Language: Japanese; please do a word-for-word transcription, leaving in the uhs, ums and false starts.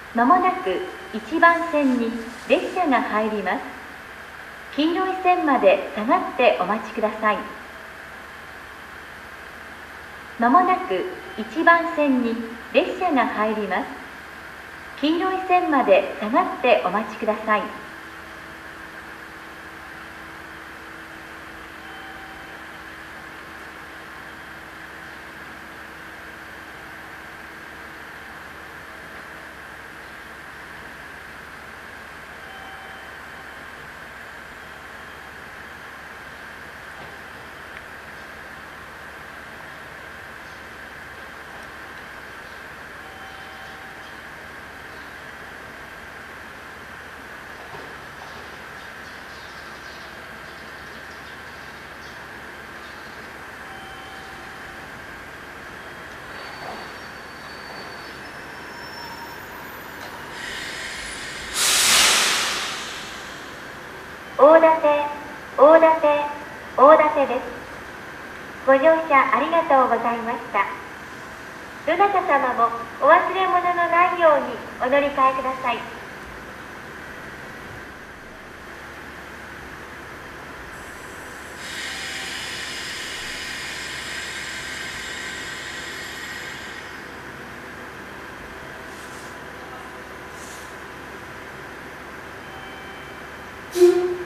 まもなくいちばん線に列車が入ります。黄色い線まで下がってお待ちください。まもなくいちばん線に列車が入ります。黄色い線まで下がってお待ちください。大館、大館、大館です。ご乗車ありがとうございました。どなた様もお忘れ物のないようにお乗り換えください。 うん